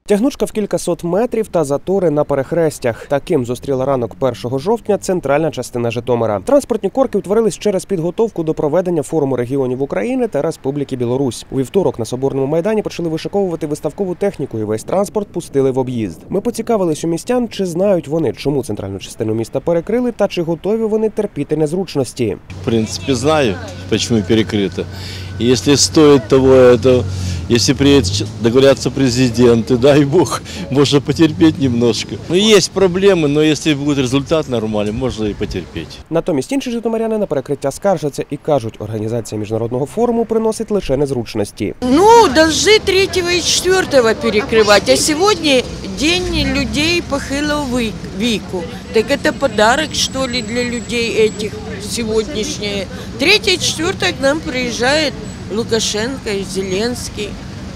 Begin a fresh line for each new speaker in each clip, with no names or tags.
Тягнучка в кількасот метрів та затори на перехрестях. Таким зустріла ранок 1 жовтня центральна частина Житомира. Транспортні корки утворились через підготовку до проведення форуму регіонів України та Республіки Білорусь. У вівторок на Соборному майдані почали вишиковувати виставкову техніку і весь транспорт пустили в об'їзд. Ми поцікавились у містян, чи знають вони, чому центральну частину міста перекрили та чи готові вони терпіти незручності.
В принципе, знаю, почему перекрыто. И если стоит того, это, если приедет договорятся президенты, дай бог, можно потерпеть немножко. Ну, есть проблемы, но если будет результат нормальный, можно и потерпеть.
Натомість інші житомиряни на перекриття скаржаться і кажуть, організація міжнародного форуму приносить лише незручності.
Ну, должны 3 и 4 перекрывать, а сегодня день людей похилого веку. Так это подарок, что ли, для людей этих сегодняшнее. 3 и 4 к нам приезжает Лукашенко и Зеленский.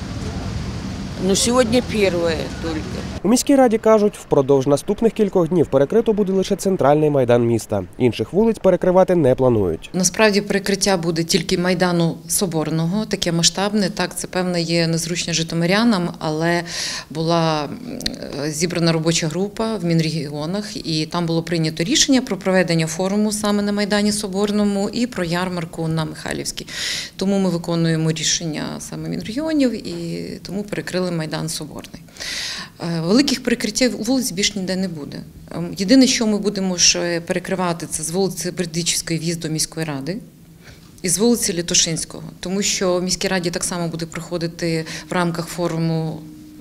Но сегодня первое только.
У міській раді кажуть, впродовж наступних кількох днів перекрито буде лише центральний майдан міста. Інших вулиць перекривати не планують.
Насправді перекриття буде тільки Майдану Соборного, таке масштабне. Так, це певно є незручно житомирянам, але була зібрана робоча група в Мінрегіонах, і там було прийнято рішення про проведення форуму саме на Майдані Соборному і про ярмарку на Михайлівській. Тому ми виконуємо рішення саме Мінрегіонів і тому перекрили Майдан Соборний. Великих перекриттів вулиць більш ніде не буде. Єдине, що ми будемо перекривати, це з вулиці Бердичівської в'їзд до міської ради і з вулиці Літошинського. Тому що в міській раді так само буде проходити в рамках форуму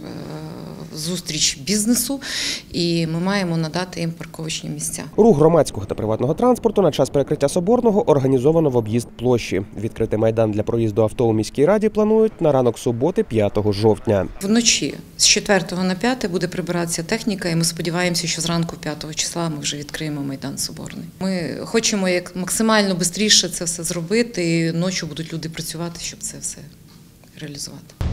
зустріч бізнесу, і ми маємо надати їм парковочні місця.
Рух громадського та приватного транспорту на час перекриття Соборного організовано в об'їзд площі. Відкрити майдан для проїзду авто у міській раді планують на ранок суботи 5 жовтня.
Вночі з 4 на 5 буде прибиратися техніка, і ми сподіваємося, що зранку 5 числа ми вже відкриємо Майдан Соборний. Ми хочемо як максимально швидше це все зробити, і ночі будуть люди працювати, щоб це все реалізувати.